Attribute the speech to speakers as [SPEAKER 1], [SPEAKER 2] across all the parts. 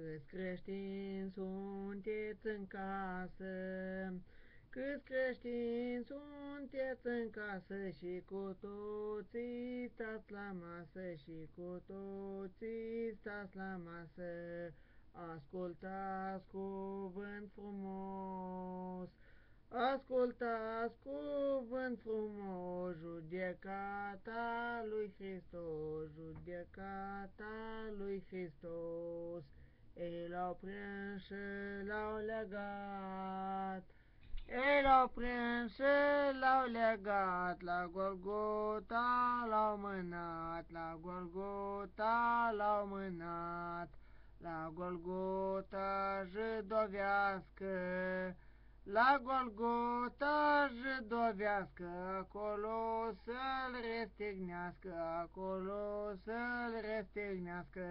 [SPEAKER 1] Câți creștini sunteți în casă, câți creștini sunteți în casă și cu toții stați la masă și cu toții stați la masă. Ascultați cuvânt frumos, ascultați cuvânt frumos, judecata lui Hristos, judecata lui Hristos. Ei l-au prins și l-au legat, ei l-au prins și l-au legat, la Golgota l-au mânat, la Golgota l-au mânat, la Golgota jidovească, la Golgota jidovească, acolo să-l restignească, acolo să-l restignească.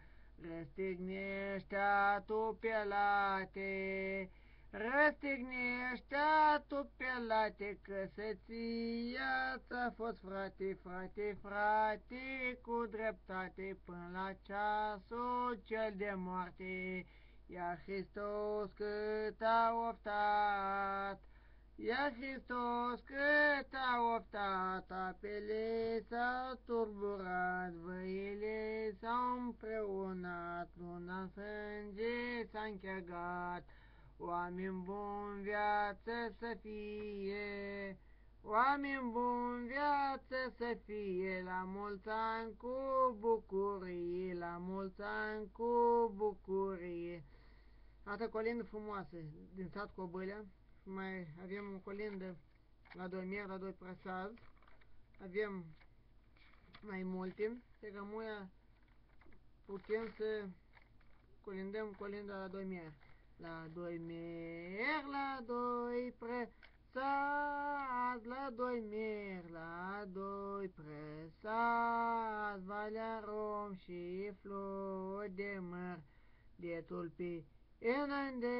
[SPEAKER 1] Răstignește-a tu, Pilate, răstignește-a tu, Pilate, că să-ți ți-a fost frate, frate, frate, cu dreptate, până la ceasul cel de moarte. Ia Hristos cât a oftat, ia Hristos cât a oftat, apele s-au turburat, văile s-au împreunat, luna în sânge s-a închegat. Oameni buni viață să fie, oameni buni viață să fie, la mulți ani cu bucurie, la mulți ani cu bucurie. Atâta colindă frumoasă din sat Cobâlea. Mai avem o colindă la doi mieri, la doi prăsaz. Avem mai multe. Pe cămuia putem să colindăm colinda la doi mieri. La doi mieri, la doi prăsaz, la doi mieri, la doi prăsaz, Valea Rom și flori de măr, de tulpi în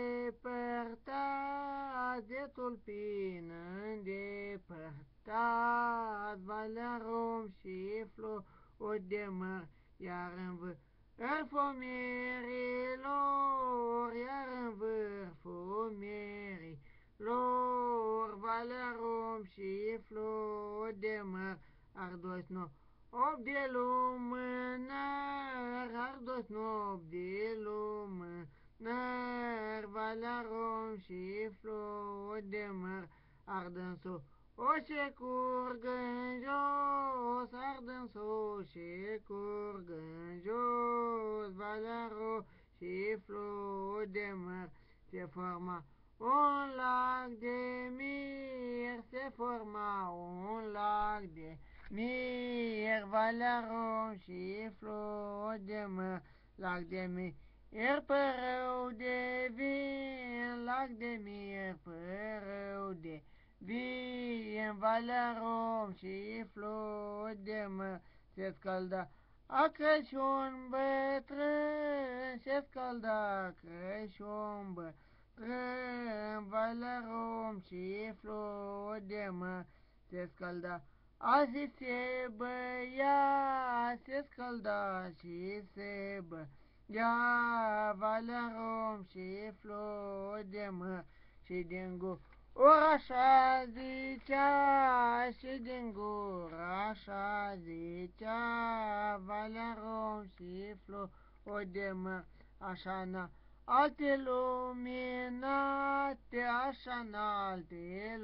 [SPEAKER 1] îndepărtat, de tulpin îndepărtat, Valea Rom și flori de măr, iar în vârful mierilor, iar în vârful mierilor, Valea Rom și flori de măr, ardoși nopți de lumânări, ardoși nopți de lumânări, Valea Rom și flori de măr, ardânsul o și curg în jos, ardânsul și curg în jos, Valea Rom și flori de măr, se forma un lac de mir, se forma un lac de mir, Valea Rom și flori de măr, lac de mir, părău de vin, lac de mir, părău de vin, Valea Rom și flori de măr, se scălda a Crăciun bătrân, se scălda Crăciun bătrân, Valea Rom și flori de măr, se scălda azi se băia, se scălda și se băia, Valea Rom și flori de măr, și din gură așa zicea, și din gură așa zicea, Valea Rom și flori de măr, așa n alte luminate, așa n alte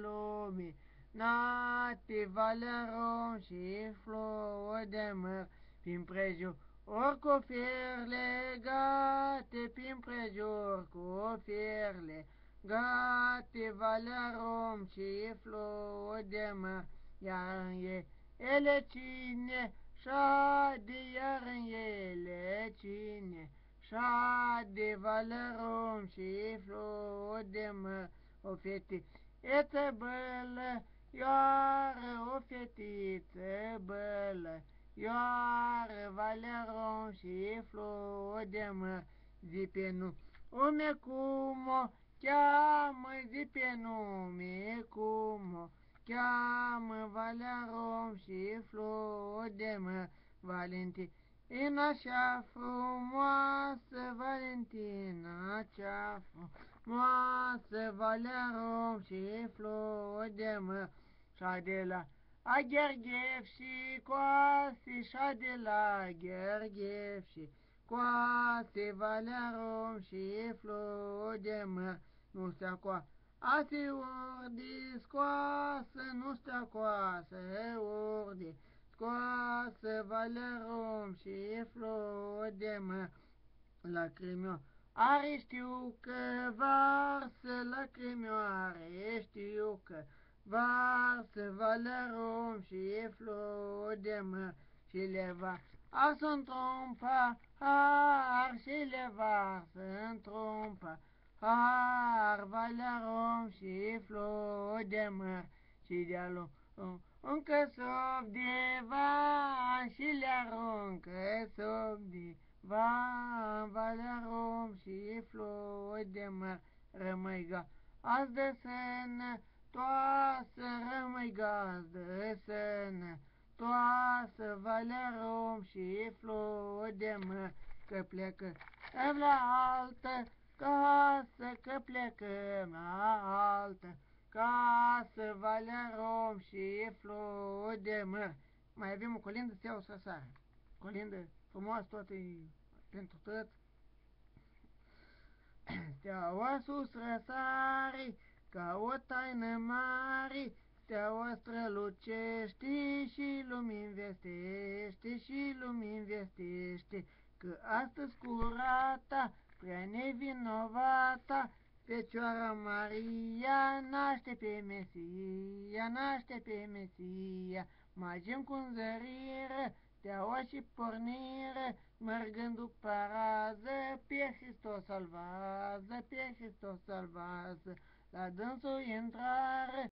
[SPEAKER 1] luminate, Valea Rom și flori de măr, prin prejur ori cu fier legate, prin prejur cu fier legate, Valea Rom și flori de măr, iar în ele cine șade, iar în ele cine șade, Valea Rom și flori de măr, o fetiță bălă, iară, o fetiță bălă, iară, Valea Rom și flori de măr, zi pe nume cum o cheamă, zi pe nume cum o cheamă, Valea Rom și flori de măr, Valentina așa frumoasă, Valentina cea frumoasă, Valea rom și flori de măr, și de la Agherghev și coase, și de la Agherghev și coase, Valea rom și flori de măr, nu stea coa. Ase urdi scoasă, nu stea coasă, urdi scoasă, Valea rom și flori de măr, lacrimio are știu că varsă, lacrimioare știu că varsă, Valea rom și flori de măr, și le varsă într-un pahar, și le varsă într-un pahar, Valea rom și flori de măr, și de-a încă sop de van, și le aruncă sop de van, Valea rom și flori de măr, rămâi gazdă sănătoasă, rămâi gazdă sănătoasă, Valea rom și flori de măr, că plecăm la altă casă, că plecăm la altă casă, Valea rom și flori de măr. Mai avem o colindă, Steaua să sară. Colindă frumoasă, toată pentru tot. Steaua sus răsare, ca o taină mare, steaua strălucește și lumini vestește, și lumini vestește, că astăzi curata, prea nevinovata, Fecioara Maria naște pe Mesia, naște pe Mesia, magem cu înzărire, steaua și pornire, mergând după rază, pe Hristos salvază, pe Hristos salvază, la dânsul intrare,